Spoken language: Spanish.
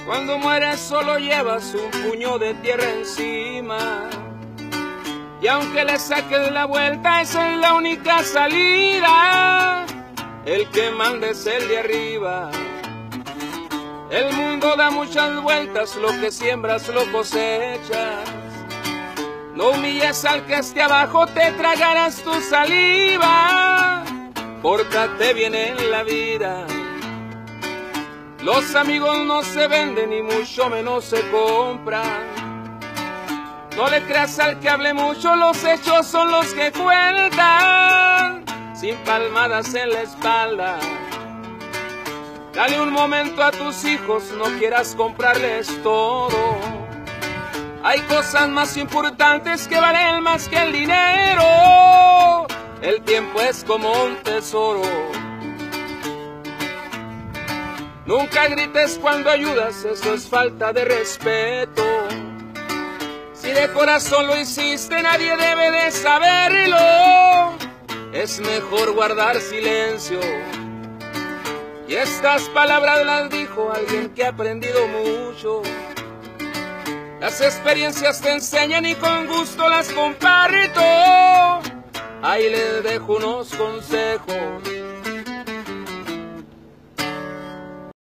Cuando mueres solo llevas un puño de tierra encima. Y aunque le saques la vuelta, esa es la única salida. El que manda es el de arriba. El mundo da muchas vueltas, lo que siembras lo cosechas. No humilles al que esté abajo, te tragarás tu saliva. Pórtate bien en la vida. Los amigos no se venden y mucho menos se compran. No le creas al que hable mucho, los hechos son los que cuentan. Sin palmadas en la espalda. Dale un momento a tus hijos, no quieras comprarles todo. Hay cosas más importantes que valen más que el dinero. El tiempo es como un tesoro. Nunca grites cuando ayudas, eso es falta de respeto. Si de corazón lo hiciste, nadie debe de saberlo. Es mejor guardar silencio. Y estas palabras las dijo alguien que ha aprendido mucho. Las experiencias te enseñan y con gusto las comparto. Ahí les dejo unos consejos.